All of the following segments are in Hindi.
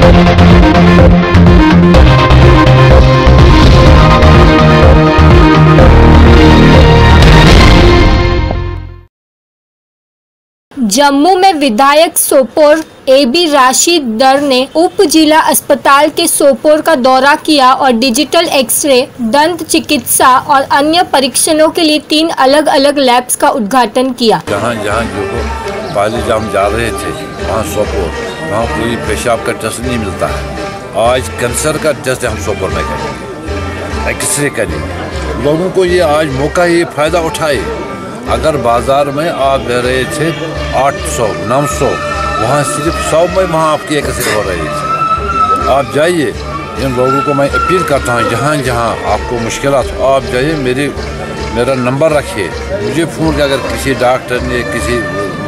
जम्मू में विधायक सोपोर AB राशिद दर ने उप जिला अस्पताल के सोपोर का दौरा किया और डिजिटल एक्सरे, दंत चिकित्सा और अन्य परीक्षणों के लिए 3 अलग अलग लैब्स का उद्घाटन किया। जहाँ जहाँ जो पहले जब हम जा रहे थे वहाँ सोपोर, वहाँ कोई पेशाब का टेस्ट नहीं मिलता है। आज कैंसर का टेस्ट हम सोपोर में करेंगे, एक्सरे करेंगे। लोगों को ये आज मौका, ये फ़ायदा उठाए। अगर बाज़ार में आप दे रहे थे 800 900, वहाँ सिर्फ 100 में वहाँ आपकी एक्सरे हो रही थी। आप जाइए, इन लोगों को मैं अपील करता हूँ, जहाँ जहाँ आपको मुश्किलात हो आप जाइए, मेरा नंबर रखिए, मुझे फ़ोन कर। अगर किसी डॉक्टर ने किसी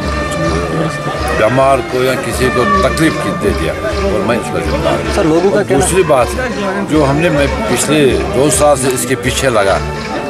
बीमार को या किसी को तकलीफ की दे दिया और मैं उसका जिम्मेदार। सर लोगों का दूसरी बात है जो मैं पिछले 2 साल से इसके पीछे लगा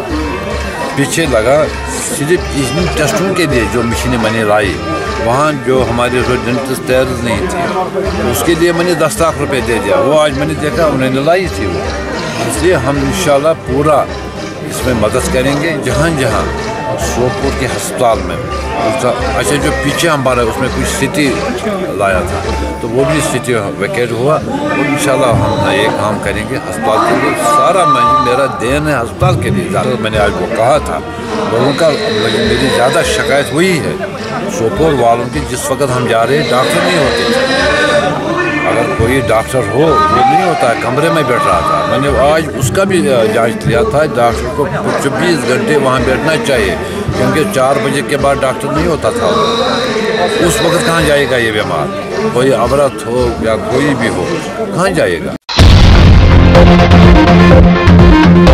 सिर्फ इन टेस्टों के लिए जो मशीनें मैंने लाई, वहाँ जो हमारे डेंटिस्ट तैयार नहीं थी, उसके लिए मैंने 10 लाख रुपए दे दिया। वो आज मैंने देखा उन्होंने लाई थी वो। इसलिए हम इंशाल्लाह पूरा इसमें मदद करेंगे। जहाँ जहाँ सोपोर के अस्पताल में अच्छा जो पीछे हमारा उसमें कुछ स्थिति लाया था, तो वो भी स्थिति वैकेट हुआ और इंशाल्लाह हम नए काम करेंगे अस्पताल के लिए। सारा मेरा देन है अस्पताल के लिए। ज़्यादा मैंने आज वो कहा था, लोगों का मेरी ज़्यादा शिकायत हुई है सोपोर वालों की। जिस वक्त हम जा रहे हैं डॉक्टर नहीं होते थे, अगर कोई डॉक्टर हो वो नहीं होता है, कमरे में बैठ रहा था। मैंने आज उसका भी जांच लिया था। डॉक्टर को 24 घंटे वहाँ बैठना चाहिए, क्योंकि 4 बजे के बाद डॉक्टर नहीं होता था। उस वक्त कहाँ जाएगा ये बीमार, कोई अवरत हो या कोई भी हो, कहाँ जाएगा।